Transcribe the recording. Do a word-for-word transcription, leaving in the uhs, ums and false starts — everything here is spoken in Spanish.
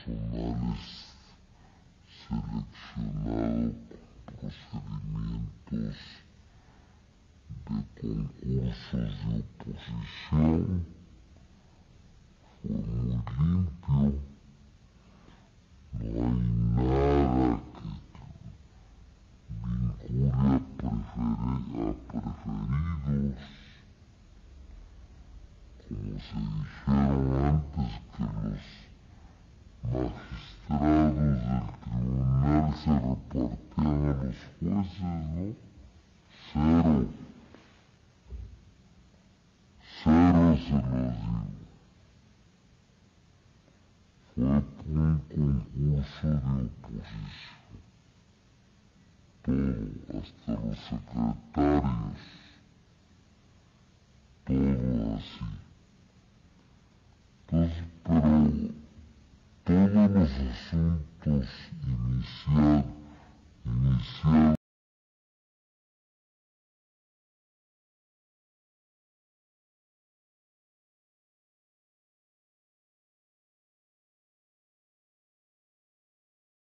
personal es seleccionado con procedimientos de concursos de oposición. Fue muy limpio, no hay nada que vincule a, preferi a preferidos, como se dijeron antes que los magistrados del tribunal se repartían a los jueces, ¿no? Cero, cero se los digo. Fue un concurso de oposición. Todo, hasta los secretarios, todo así. Entonces, pero todos los asuntos